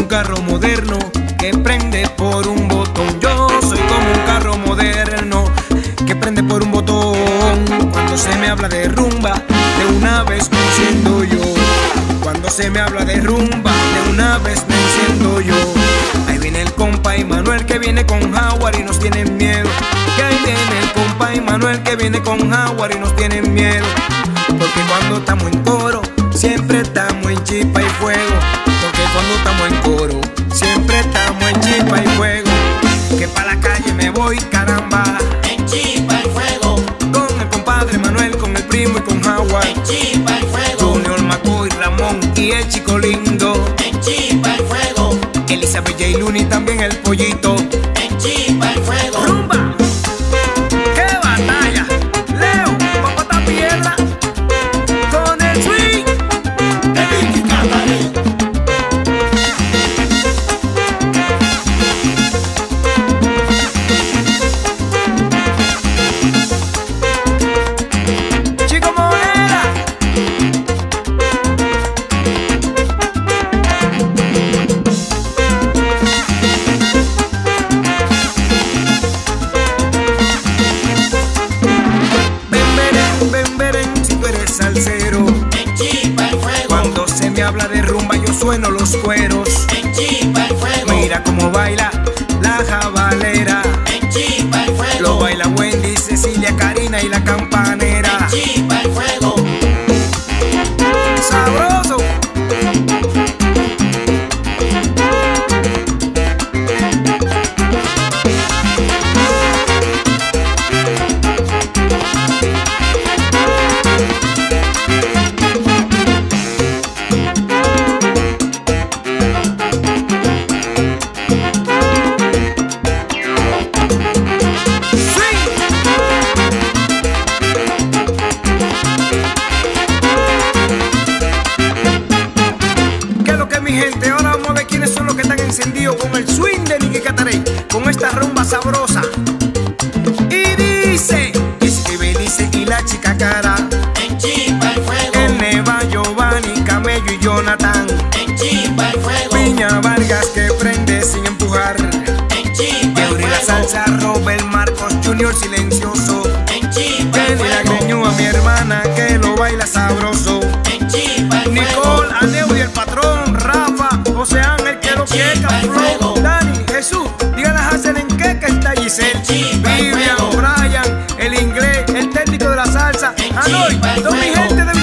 carro moderno que prende por un botón. Yo soy como un carro moderno que prende por un botón. Cuando se me habla de rumba, de una vez me enciendo yo. Cuando se me habla de rumba, de una vez me enciendo yo. Ahí viene el compa Manuel que viene con Jaguar y nos tienen miedo. Que ahí viene el compa Manuel que viene con Jaguar y nos tienen miedo. Porque cuando estamos en coro, siempre estamos en chispa y fuego. Porque cuando estamos en coro, siempre estamos en chispa y fuego. Que pa' la calle me voy, caramba, en chispa y fuego. con el compadre Manuel, con el primo y con Jaguar, En chispa y fuego. Junior, Macoy, Ramón y el chico lindo, En chispa y fuego. Elizabeth J. Luni, también el pollito. En chispa y fuego. ¡Rumba! ¡Qué batalla! Leo, papá está piedra con el swing. De Vicky Cabaret. Chico Morera. Ven, veren, si tú eres salsero. En chispa y fuego. Cuando se me habla de rumba, yo sueno los cueros. En chispa y fuego. Mira cómo baila la jabalera. En chispa y fuego. Lo baila Wendy, Cecilia, Karina y la campanera. En chispa y fuego. Sabroso. Mi gente, ahora vamos a ver quiénes son los que están encendidos con el swing de Nicky Catarey, con esta rumba sabrosa. Y dice Belice y la chica cara, En chispa y fuego. el Neva, Giovanni, Camello y Jonathan, En chispa y fuego. Piña Vargas que prende sin empujar, En chispa y Eury la fuego. salsa, Robert Marcos Junior silencioso, En chispa y Kenny la fuego. greñúa, mi hermana que lo baila sabroso, En chispa y fuego. Nicole, Aneu y el patrón, Rafa, José Ángel que lo quieta, Flow, Dani, Jesús, díganle a Hazel en qué que está Giselle, Vivian, Brian, el inglés, el técnico de la salsa, Anoy, toda mi gente de